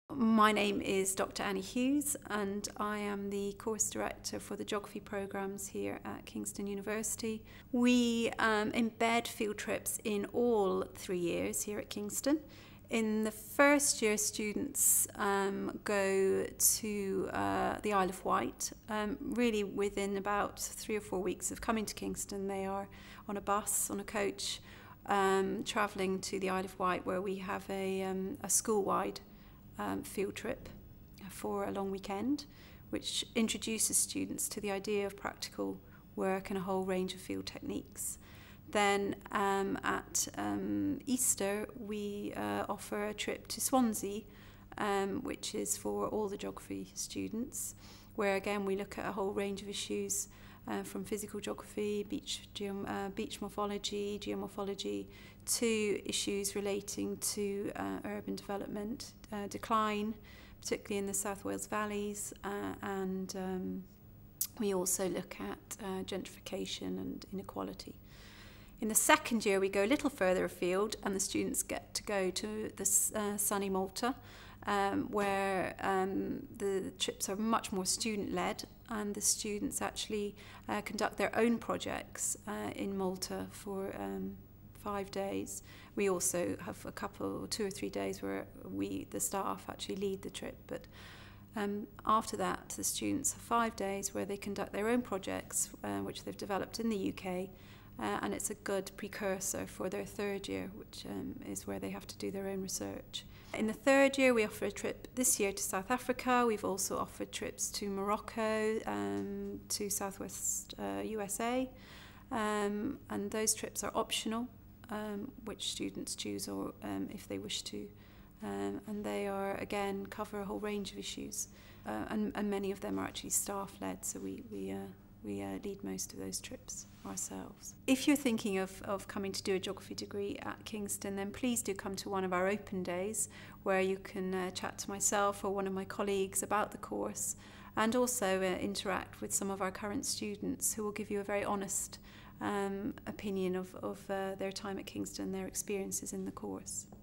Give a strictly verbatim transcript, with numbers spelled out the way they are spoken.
My name is Dr Annie Hughes and I am the course director for the geography programmes here at Kingston University. We um, embed field trips in all three years here at Kingston. In the first year, students um, go to uh, the Isle of Wight. Um, really within about three or four weeks of coming to Kingston, they are on a bus, on a coach, um, travelling to the Isle of Wight, where we have a, um, a school-wide Um, field trip for a long weekend, which introduces students to the idea of practical work and a whole range of field techniques. Then um, at um, Easter we uh, offer a trip to Swansea, um, which is for all the geography students, where again we look at a whole range of issues uh, from physical geography, beach, geom uh, beach morphology, geomorphology, to issues relating to uh, urban development, uh, decline, particularly in the South Wales valleys, uh, and um, we also look at uh, gentrification and inequality. In the second year we go a little further afield and the students get to go to the uh, sunny Malta, um, where um, the trips are much more student-led, and the students actually uh, conduct their own projects uh, in Malta for um, five days. We also have a couple, two or three days where we, the staff, actually lead the trip. But um, after that, the students have five days where they conduct their own projects, uh, which they've developed in the U K, uh, and it's a good precursor for their third year, which um, is where they have to do their own research. In the third year, we offer a trip this year to South Africa. We've also offered trips to Morocco, um, to Southwest uh, U S A, um, and those trips are optional. Um, which students choose, or um, if they wish to, um, and they are again cover a whole range of issues, uh, and, and many of them are actually staff-led, so we we, uh, we uh, lead most of those trips ourselves. If you're thinking of, of coming to do a geography degree at Kingston, then please do come to one of our open days where you can uh, chat to myself or one of my colleagues about the course, and also uh, interact with some of our current students who will give you a very honest Um, opinion of, of uh, their time at Kingston, their experiences in the course.